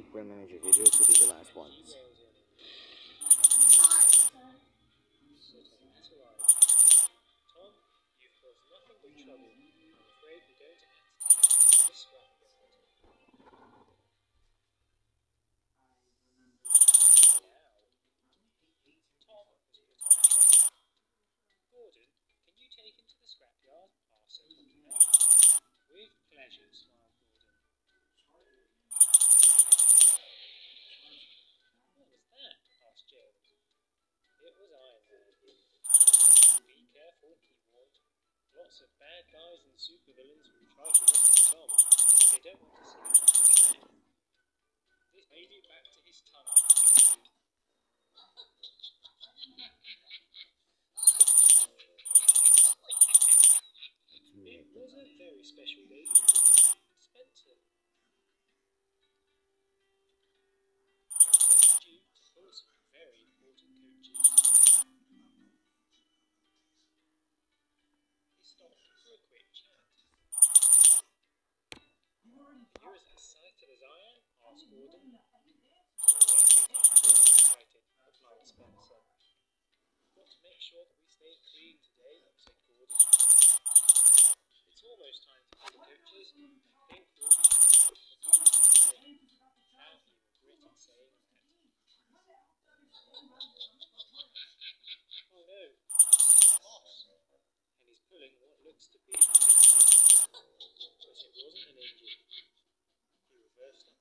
Brand manager video to be the last ones. Tom, you've caused nothing but trouble. I'm afraid we're going to have to take you to the scrapyard. Now, Tom was put on a train. Gordon, can you take him to the scrapyard? Asked Sir Tottenham. With pleasure, smiled Gordon. What was that? Asked Gerald. It was Iron Man. Be careful, he warned. Lots of bad guys and supervillains will try to rescue Tom, and they don't want to see him again. This made it back to his tunnel. It was a very special day for Gordon and Spencer. They were due to pull some very important coaches. They stopped for a quick chat. "You're as excited as I am?" asked Gordon. "Well, I think I'm more excited," replied Spencer. "We've got to make sure that we stay clean today," said Gordon. "It's almost time to pull the coaches. I think we'll be fine," replied Spencer. How he regretted saying that. "Oh no, it's the boss, and he's pulling what looks to be an engine." But it wasn't an engine. He reversed on